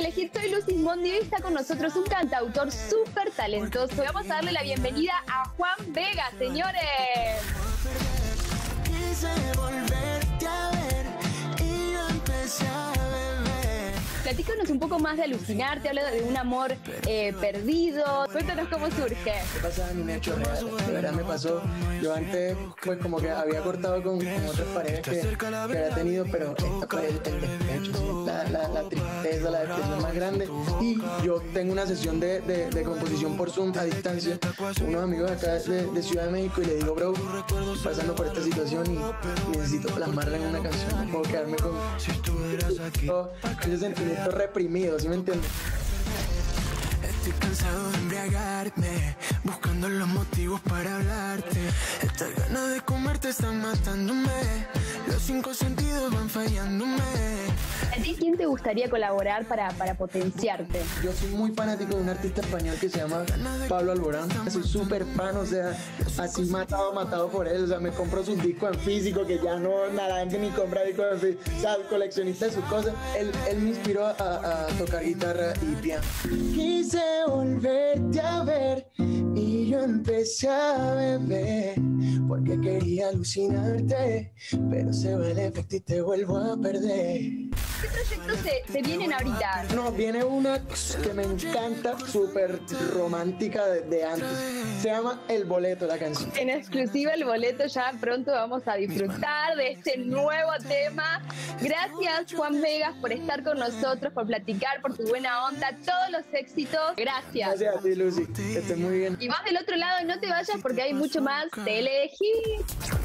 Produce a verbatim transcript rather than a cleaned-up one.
Telehit, soy Lucy Mondi y está con nosotros un cantautor súper talentoso. Vamos a darle la bienvenida a Juan Vega, señores. Quise volverte a ver y yo empecé a beber. Platícanos un poco más de Alucinarte, habla de un amor eh, perdido. Cuéntanos cómo surge. ¿Qué pasa en un hecho real? De verdad me pasó. Yo antes, pues como que había cortado con, con otras parejas que, que había tenido, pero esta pareja, el despecho, ¿sí? la, la, la tristeza, la depresión más grande. Y yo tengo una sesión de, de, de composición por Zoom a distancia, unos amigos acá de, de Ciudad de México, y le digo, bro, estoy pasando por esta situación y, y necesito plasmarla en una canción. No puedo quedarme con oh, ese sentimiento reprimido, ¿sí me entiendes? Estoy cansado de embriagarme, buscando los motivos para hablarte. Estas ganas de comerte están matándome, los cinco sentidos van fallándome. ¿A ti quién te gustaría colaborar para, para potenciarte? Yo soy muy fanático de un artista español que se llama Pablo Alborán. Soy súper fan, o sea, así matado, matado por él. O sea, me compro sus discos en físico, que ya no, nada, la gente ni compra discos en físico. O sea, coleccionista de sus cosas. Él, él me inspiró a, a tocar guitarra y piano. Quise volverte a ver y yo empecé a beber porque quería alucinarte, pero se va el efecto y te vuelvo a perder. ¿Qué proyectos se, se vienen ahorita? No, viene una que me encanta, súper romántica de, de antes. Se llama El Boleto, la canción. En exclusiva El Boleto, ya pronto vamos a disfrutar de este nuevo tema. Gracias, Juan Vegas, por estar con nosotros, por platicar, por tu buena onda, todos los éxitos. Gracias. Gracias a ti, Lucy, que estés muy bien. Y vas del otro lado y no te vayas porque hay mucho más Telehit.